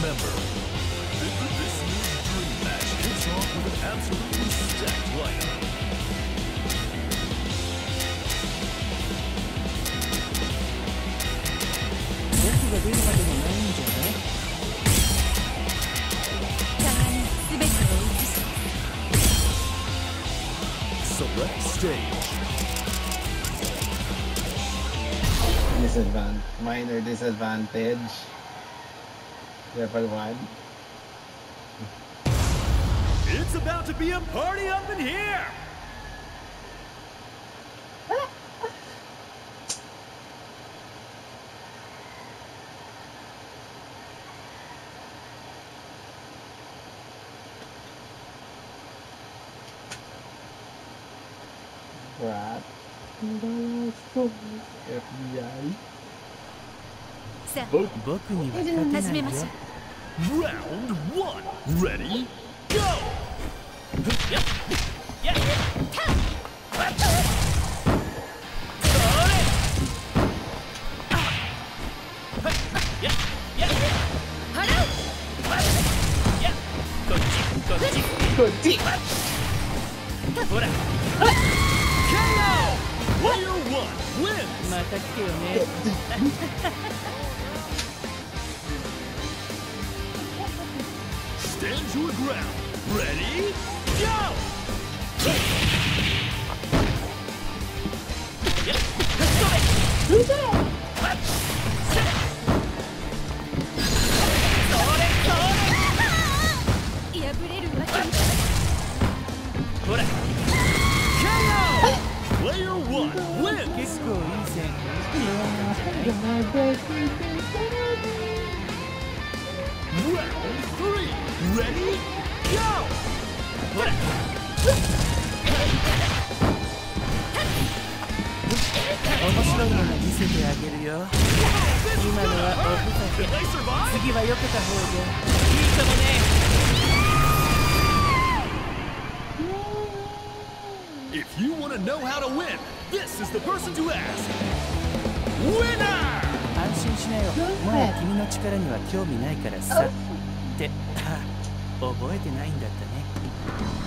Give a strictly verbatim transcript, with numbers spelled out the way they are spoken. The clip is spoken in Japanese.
member. This year's dream match kicks off with an absolutely stacked lineup. Select stage. Disadvantage, minor disadvantage. Level one. It's about to be a party up in here! Rat. F B I. さあ、僕には始めましょう。 Round one. Ready? Go! Yeah. Yeah. K O! Player one wins! また来てよね。 Stand your ground. Ready? Go! K O! Player one wins! 結構いい線。 Round three. Ready? Go! 面白いもの見せてあげるよ。今のはおふざけ。 Did they survive? 次は避けた方がいいかもね。 If you want to know how to win, this is the person to ask. Winner! 安心しなよ。もう君の力には興味ないからさ。って、あ、覚えてないんだったね。